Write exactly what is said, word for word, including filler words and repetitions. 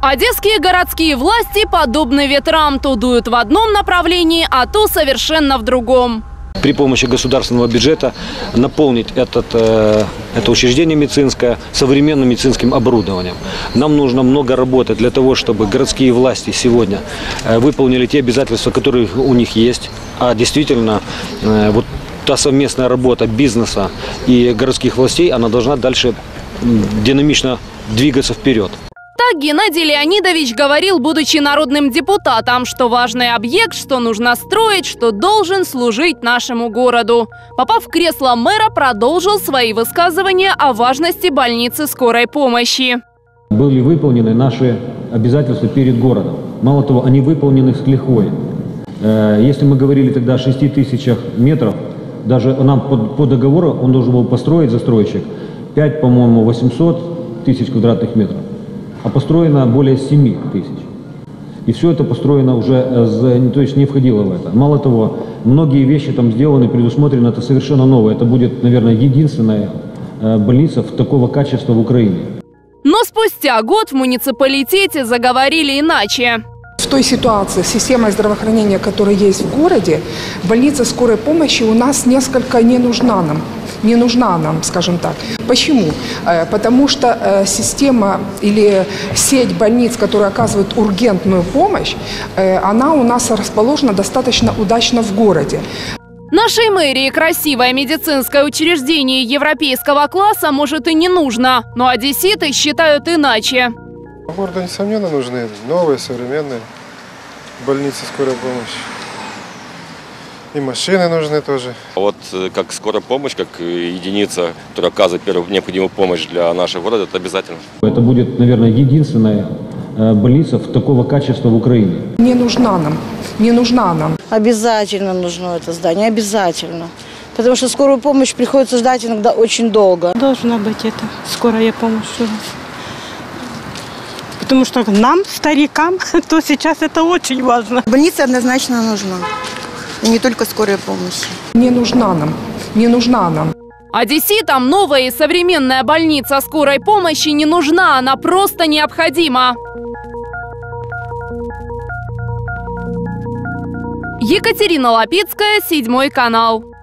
Одесские городские власти подобны ветрам. То дуют в одном направлении, а то совершенно в другом. При помощи государственного бюджета наполнить этот, э, это учреждение медицинское современным медицинским оборудованием. Нам нужно много работы для того, чтобы городские власти сегодня э, выполнили те обязательства, которые у них есть. А действительно, э, вот та совместная работа бизнеса и городских властей, она должна дальше динамично двигаться вперед. Так Геннадий Леонидович говорил, будучи народным депутатом, что важный объект, что нужно строить, что должен служить нашему городу. Попав в кресло мэра, продолжил свои высказывания о важности больницы скорой помощи. Были выполнены наши обязательства перед городом. Мало того, они выполнены с лихвой. Если мы говорили тогда о шести тысячах метров, даже нам по, по договору он должен был построить, застройщик, пять, по-моему, восемьсот тысяч квадратных метров. А построено более семи тысяч. И все это построено уже, то есть не входило в это. Мало того, многие вещи там сделаны, предусмотрено, это совершенно новое. Это будет, наверное, единственная больница в такого качества в Украине. Но спустя год в муниципалитете заговорили иначе. В той ситуации с системой здравоохранения, которая есть в городе, больница скорой помощи у нас несколько не нужна нам. Не нужна нам, скажем так. Почему? Потому что система или сеть больниц, которые оказывают ургентную помощь, она у нас расположена достаточно удачно в городе. Нашей мэрии красивое медицинское учреждение европейского класса может и не нужно, но одесситы считают иначе. В городе, несомненно, нужны новые, современные больницы скорой помощи. И машины нужны тоже. Вот как скорая помощь, как единица, которая оказывает первую необходимую помощь для нашего города, это обязательно. Это будет, наверное, единственная больница в такого качества в Украине. Не нужна нам, не нужна нам. Обязательно нужно это здание, обязательно. Потому что скорую помощь приходится ждать иногда очень долго. Должна быть это скорая помощь у нас. Потому что нам, старикам, то сейчас это очень важно. Больница однозначно нужна. И не только скорая помощь. Не нужна нам, не нужна нам. Одесситам новая и современная больница скорой помощи не нужна, она просто необходима. Екатерина Лапицкая, Седьмой канал.